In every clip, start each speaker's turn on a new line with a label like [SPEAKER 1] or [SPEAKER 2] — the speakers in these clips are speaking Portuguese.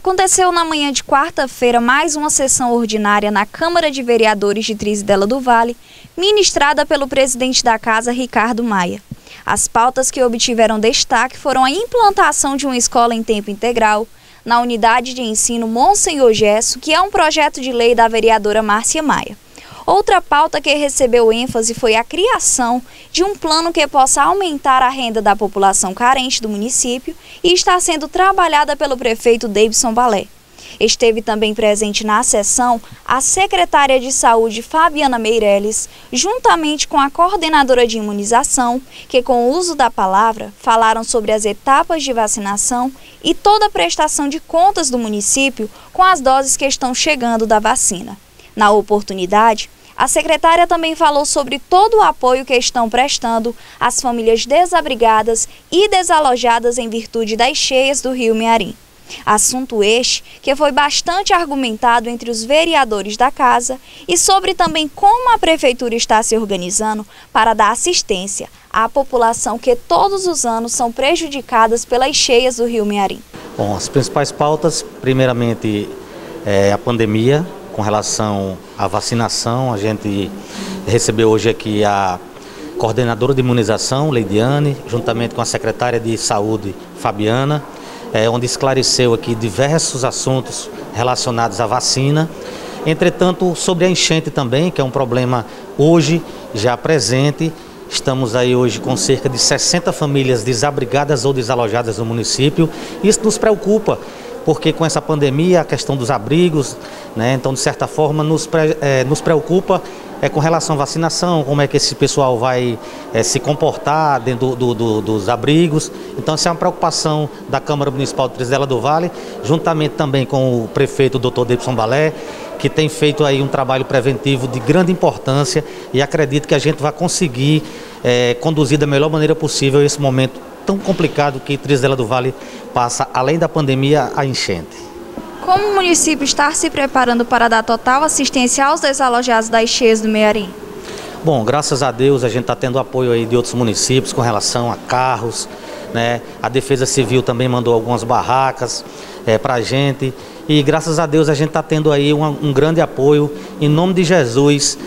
[SPEAKER 1] Aconteceu na manhã de quarta-feira mais uma sessão ordinária na Câmara de Vereadores de Trizidela do Vale, ministrada pelo presidente da Casa, Ricardo Maia. As pautas que obtiveram destaque foram a implantação de uma escola em tempo integral na unidade de ensino Monsenhor Gesso, que é um projeto de lei da vereadora Márcia Maia. Outra pauta que recebeu ênfase foi a criação de um plano que possa aumentar a renda da população carente do município e está sendo trabalhada pelo prefeito Davidson Balé. Esteve também presente na sessão a secretária de Saúde Fabiana Meirelles, juntamente com a coordenadora de imunização, que com o uso da palavra falaram sobre as etapas de vacinação e toda a prestação de contas do município com as doses que estão chegando da vacina. Na oportunidade, a secretária também falou sobre todo o apoio que estão prestando às famílias desabrigadas e desalojadas em virtude das cheias do Rio Mearim. Assunto este que foi bastante argumentado entre os vereadores da casa e sobre também como a prefeitura está se organizando para dar assistência à população que todos os anos são prejudicadas pelas cheias do Rio Mearim.
[SPEAKER 2] Bom, as principais pautas, primeiramente, é a pandemia. Com relação à vacinação, a gente recebeu hoje aqui a coordenadora de imunização, Leidiane, juntamente com a secretária de saúde, Fabiana, onde esclareceu aqui diversos assuntos relacionados à vacina. Entretanto, sobre a enchente também, que é um problema hoje já presente, estamos aí hoje com cerca de 60 famílias desabrigadas ou desalojadas no município. Isso nos preocupa, porque com essa pandemia, a questão dos abrigos, né, então de certa forma nos preocupa com relação à vacinação, como é que esse pessoal vai se comportar dentro dos abrigos. Então essa é uma preocupação da Câmara Municipal de Trizidela do Vale, juntamente também com o prefeito Dr. Davidson Balé, que tem feito aí um trabalho preventivo de grande importância, e acredito que a gente vai conseguir conduzir da melhor maneira possível esse momento tão complicado que Trizidela do Vale passa, além da pandemia, a enchente.
[SPEAKER 1] Como o município está se preparando para dar total assistência aos desalojados das cheias do Mearim?
[SPEAKER 2] Bom, graças a Deus a gente está tendo apoio aí de outros municípios com relação a carros, né? A Defesa Civil também mandou algumas barracas para a gente. E graças a Deus a gente está tendo aí um grande apoio. Em nome de Jesus,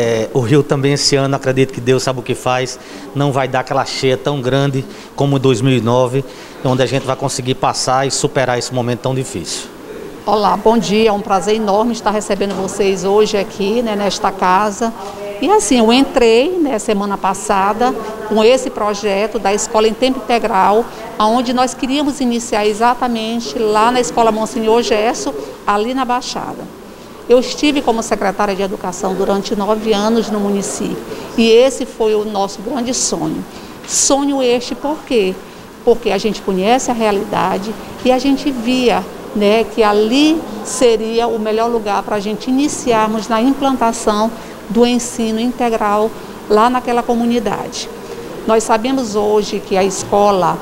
[SPEAKER 2] o Rio também esse ano, acredito que Deus sabe o que faz, não vai dar aquela cheia tão grande como em 2009, onde a gente vai conseguir passar e superar esse momento tão difícil.
[SPEAKER 3] Olá, bom dia, é um prazer enorme estar recebendo vocês hoje aqui, né, nesta casa. E assim, eu entrei, né, semana passada com esse projeto da Escola em Tempo Integral, onde nós queríamos iniciar exatamente lá na Escola Monsenhor Gesso, ali na Baixada. Eu estive como secretária de Educação durante 9 anos no município e esse foi o nosso grande sonho. Sonho este por quê? Porque a gente conhece a realidade e a gente via, né, que ali seria o melhor lugar para a gente iniciarmos na implantação do ensino integral lá naquela comunidade. Nós sabemos hoje que a escola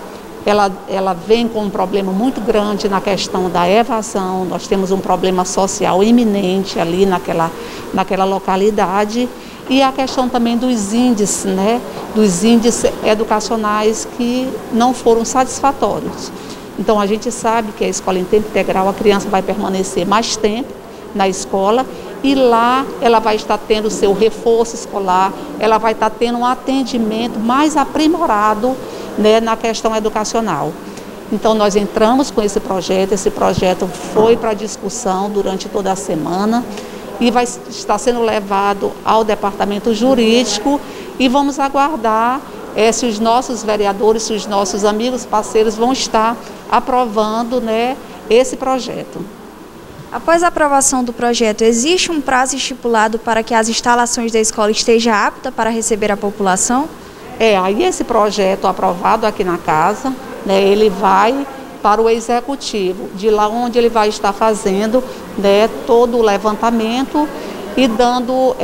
[SPEAKER 3] ela vem com um problema muito grande na questão da evasão. Nós temos um problema social iminente ali naquela localidade e a questão também dos índices, né, dos índices educacionais que não foram satisfatórios. Então a gente sabe que a escola em tempo integral, a criança vai permanecer mais tempo na escola e lá ela vai estar tendo o seu reforço escolar, ela vai estar tendo um atendimento mais aprimorado, né, na questão educacional. Então nós entramos com esse projeto foi para discussão durante toda a semana e vai estar sendo levado ao departamento jurídico e vamos aguardar se os nossos vereadores, se os nossos amigos, parceiros vão estar aprovando, né, esse projeto.
[SPEAKER 1] Após a aprovação do projeto, existe um prazo estipulado para que as instalações da escola estejam aptas para receber a população?
[SPEAKER 3] Aí esse projeto aprovado aqui na casa, né, ele vai para o executivo, de lá onde ele vai estar fazendo, né, todo o levantamento e dando,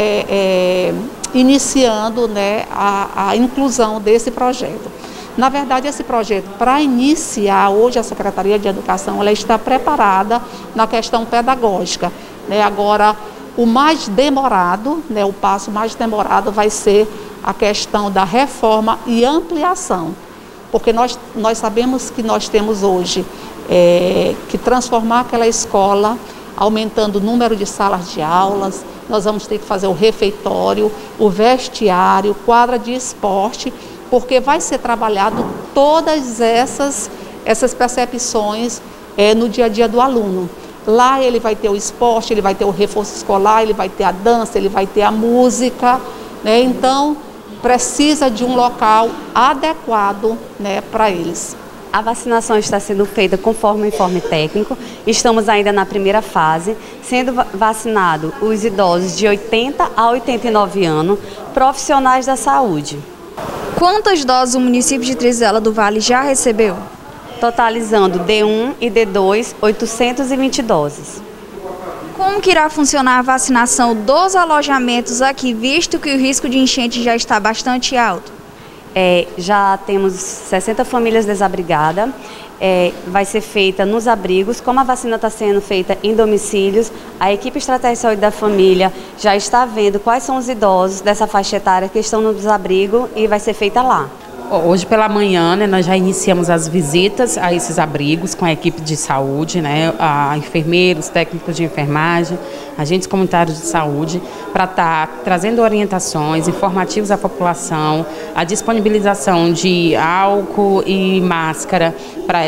[SPEAKER 3] iniciando, né, a inclusão desse projeto. Na verdade, esse projeto, para iniciar, hoje a Secretaria de Educação ela está preparada na questão pedagógica, né? Agora, o mais demorado, né, o passo mais demorado vai ser a questão da reforma e ampliação, porque nós sabemos que nós temos hoje que transformar aquela escola, aumentando o número de salas de aulas. Nós vamos ter que fazer o refeitório, o vestiário, quadra de esporte, porque vai ser trabalhado todas essas percepções no dia a dia do aluno. Lá ele vai ter o esporte, ele vai ter o reforço escolar, ele vai ter a dança, ele vai ter a música, né? Então, precisa de um local adequado, né, para eles.
[SPEAKER 4] A vacinação está sendo feita conforme o informe técnico. Estamos ainda na primeira fase, sendo vacinado os idosos de 80 a 89 anos, profissionais da saúde.
[SPEAKER 1] Quantas doses o município de Trezela do Vale já recebeu?
[SPEAKER 4] Totalizando D1 e D2, 820 doses.
[SPEAKER 1] Como que irá funcionar a vacinação dos alojamentos aqui, visto que o risco de enchente já está bastante alto?
[SPEAKER 4] Já temos 60 famílias desabrigadas, vai ser feita nos abrigos. Como a vacina está sendo feita em domicílios, a equipe Estratégia de Saúde da Família já está vendo quais são os idosos dessa faixa etária que estão no desabrigo e vai ser feita lá.
[SPEAKER 5] Hoje pela manhã, né, nós já iniciamos as visitas a esses abrigos com a equipe de saúde, né, a enfermeiros, técnicos de enfermagem, agentes comunitários de saúde, para estar trazendo orientações, informativos à população, a disponibilização de álcool e máscara para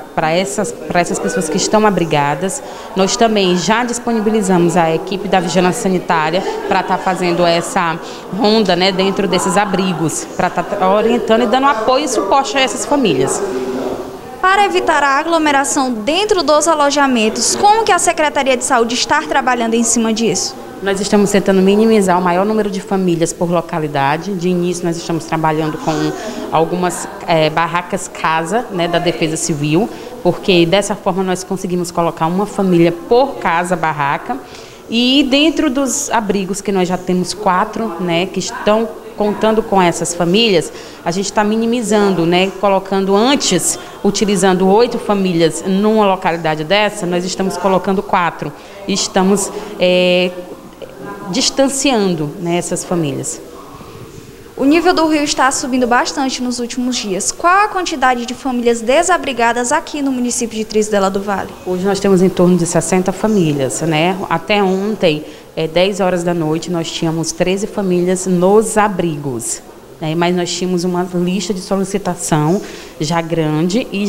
[SPEAKER 5] essas pessoas que estão abrigadas. Nós também já disponibilizamos a equipe da vigilância sanitária para estar fazendo essa ronda, né, dentro desses abrigos, para estar orientando e dando apoio e suporte a essas famílias.
[SPEAKER 1] Para evitar a aglomeração dentro dos alojamentos, como que a Secretaria de Saúde está trabalhando em cima disso?
[SPEAKER 5] Nós estamos tentando minimizar o maior número de famílias por localidade. De início, nós estamos trabalhando com algumas barracas casa, né, da Defesa Civil, porque dessa forma nós conseguimos colocar uma família por casa barraca. E dentro dos abrigos, que nós já temos 4, né, que estão contando com essas famílias, a gente está minimizando, né, colocando antes, utilizando 8 famílias numa localidade dessa, nós estamos colocando 4. E estamos distanciando, né, essas famílias.
[SPEAKER 1] O nível do rio está subindo bastante nos últimos dias. Qual a quantidade de famílias desabrigadas aqui no município de Trezela do Vale?
[SPEAKER 5] Hoje nós temos em torno de 60 famílias, né? Até ontem, 10 horas da noite, nós tínhamos 13 famílias nos abrigos, né? Mas nós tínhamos uma lista de solicitação já grande e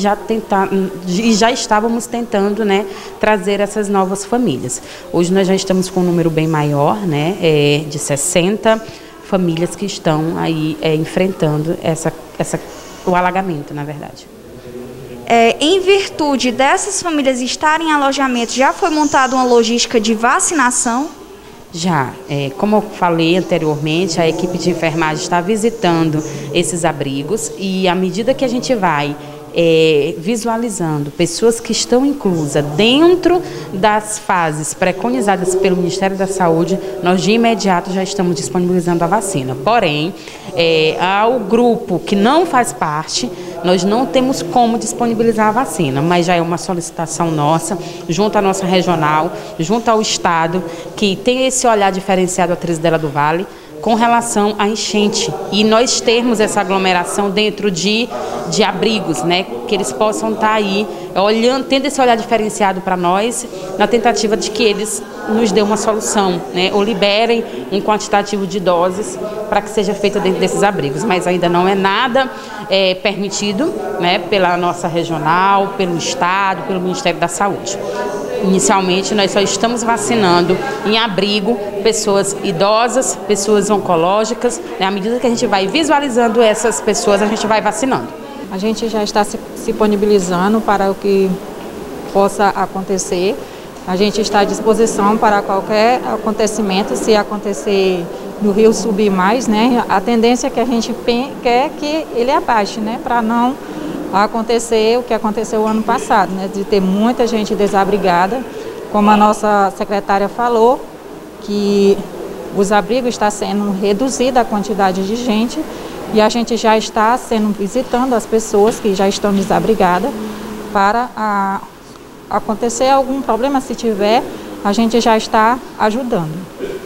[SPEAKER 5] já estávamos tentando, né, trazer essas novas famílias. Hoje nós já estamos com um número bem maior, né, de 60 famílias que estão aí enfrentando o alagamento, na verdade.
[SPEAKER 1] Em virtude dessas famílias estarem em alojamento, já foi montada uma logística de vacinação?
[SPEAKER 5] Já. Como eu falei anteriormente, a equipe de enfermagem está visitando esses abrigos e à medida que a gente vai visualizando pessoas que estão inclusas dentro das fases preconizadas pelo Ministério da Saúde, nós de imediato já estamos disponibilizando a vacina. Porém, ao grupo que não faz parte, nós não temos como disponibilizar a vacina, mas já é uma solicitação nossa, junto à nossa regional, junto ao Estado, que tem esse olhar diferenciado a Trezela do Vale, com relação à enchente, e nós termos essa aglomeração dentro de abrigos, né, que eles possam estar aí olhando, tendo esse olhar diferenciado para nós, na tentativa de que eles nos dêem uma solução, né, ou liberem um quantitativo de doses para que seja feita dentro desses abrigos, mas ainda não é nada permitido, né, pela nossa regional, pelo Estado, pelo Ministério da Saúde. Inicialmente, nós só estamos vacinando em abrigo pessoas idosas, pessoas oncológicas, né? À medida que a gente vai visualizando essas pessoas, a gente vai vacinando.
[SPEAKER 6] A gente já está se disponibilizando para o que possa acontecer. A gente está à disposição para qualquer acontecimento, se acontecer do rio subir mais, né? A tendência é que a gente quer que ele abaixe, né? Para não acontecer o que aconteceu o ano passado, né, de ter muita gente desabrigada, como a nossa secretária falou, que os abrigos está sendo reduzida a quantidade de gente e a gente já está visitando as pessoas que já estão desabrigadas para acontecer algum problema, se tiver, a gente já está ajudando.